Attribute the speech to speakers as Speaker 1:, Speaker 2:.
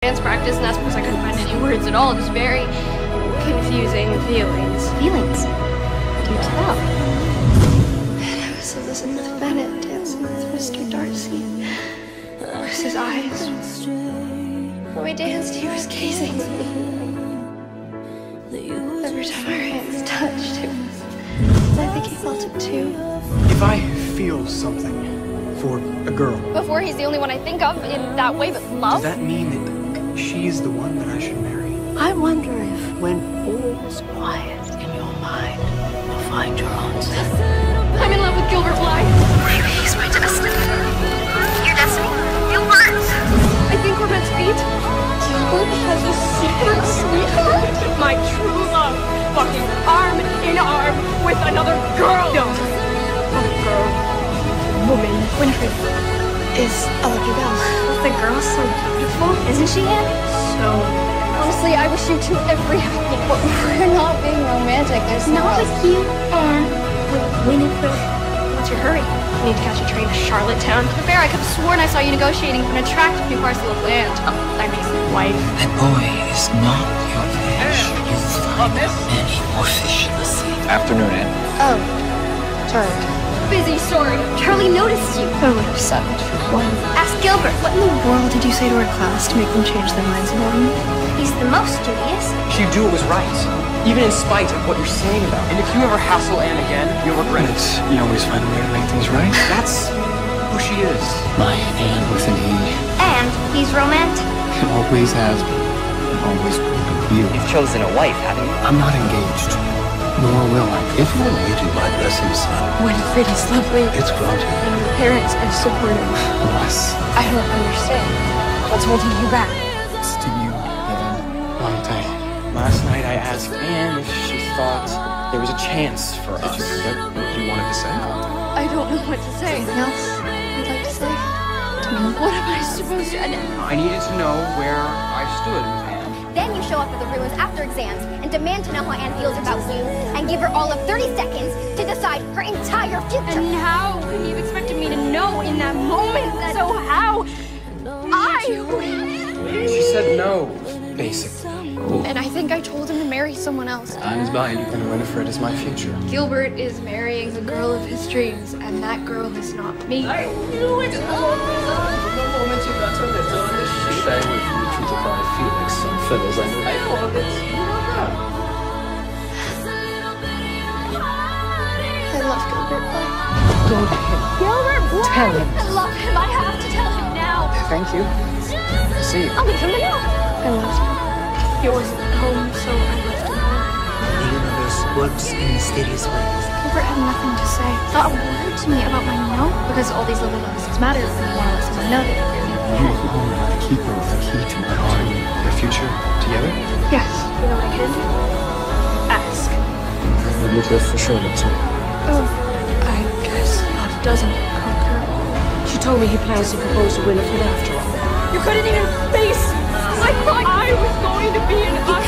Speaker 1: dance practice, and that's because I couldn't find any words at all. It was very confusing feelings.
Speaker 2: Feelings? Do tell.
Speaker 1: And I was listening with Bennett dancing with Mr. Darcy. It was his eyes. When we danced, he was gazing at me. Every time our hands touched, I think he felt it too.
Speaker 3: If I feel something for a girl,
Speaker 1: Before he's the only one I think of in that way, but love?
Speaker 3: does that mean that she's the one that I should marry?
Speaker 2: I wonder if when all is quiet in your mind, you'll find your answer.
Speaker 1: I'm in love with Gilbert Blythe.
Speaker 2: Maybe he's my destiny.
Speaker 4: Your destiny? Gilbert!
Speaker 1: I think we're meant to meet. Gilbert has a secret sweetheart. My true love, fucking arm in arm with another girl. No, not a girl. Woman. Winifred is a lucky bell. The girl's so beautiful, isn't she, Anne? So. Honestly, I wish you two every happy. But we're not being romantic. There's not with you and with Winifred. What's your hurry? I need to catch a train to Charlottetown. The bear, I could have sworn I saw you negotiating for an attractive new parcel of land. I mean, wife.
Speaker 5: That boy is not your fish. You find many more fish in the sea.
Speaker 6: Afternoon, Anne.
Speaker 1: Oh, sorry. Busy, sorry. Charlie noticed you. I would have settled for one.
Speaker 4: Ask Gilbert.
Speaker 1: What in the world did you say to our class to make them change their minds about me?
Speaker 4: He's the most studious.
Speaker 6: She'd do what was right, even in spite of what you're saying about her. And if you ever hassle Anne again, you'll regret it.
Speaker 3: You always find a way to make things right.
Speaker 6: That's who she is.
Speaker 5: My Anne with an E.
Speaker 4: And he's romantic.
Speaker 5: It always has been. And always will be.
Speaker 6: You've chosen a wife, haven't you?
Speaker 5: I'm not engaged. Nor will I.
Speaker 7: If you are waiting my blessing, son,
Speaker 1: Winifred is lovely.
Speaker 7: it's granted.
Speaker 1: And your parents are supportive.
Speaker 5: Bless.
Speaker 1: I don't understand. What's holding you back?
Speaker 5: It's to you, Evan.
Speaker 6: One thing. Last night I asked Anne if she thought there was a chance for us.
Speaker 7: Did you forget what you wanted to say?
Speaker 1: I don't know what to say. Anything else you'd like to say? To me? What am I supposed to...
Speaker 6: I needed to know where I stood with Anne.
Speaker 4: Then you show up at the ruins after exams and demand to know how Anne feels about you and give her all of 30 seconds to decide her entire future.
Speaker 1: And how could you have expected me to know in that moment? So how?
Speaker 6: She said no, basically.
Speaker 1: And I think I told him to marry someone else.
Speaker 3: Time is buying you, and Winifred is my future.
Speaker 1: Gilbert is marrying the girl of his dreams, and that girl is not me.
Speaker 6: I knew it! The moment you got to this,
Speaker 7: Shy away from the truth of how I feel like some fellas I know.
Speaker 6: I love it.
Speaker 1: I love Gilbert Blythe.
Speaker 5: Go to him.
Speaker 1: Gilbert Blythe!
Speaker 5: Tell him.
Speaker 1: I love him. I have to tell him now.
Speaker 6: Thank you. See you.
Speaker 1: I'll leave him alone. I loved him. He wasn't at home, so I left him alone.
Speaker 8: The universe works in mysterious ways.
Speaker 1: Gilbert had nothing to say. Not a word to me about my no, because all these little notices matter when you want to let someone know that you're
Speaker 5: You are the keeper of the key to my heart.
Speaker 3: Our future together?
Speaker 1: Yes. You know what I can do? Ask.
Speaker 5: Let me go for sure, that's all.
Speaker 1: Oh, I guess love doesn't conquer.
Speaker 2: She told me he plans to propose to Winifred after all.
Speaker 1: You couldn't even face. I thought I was going to be an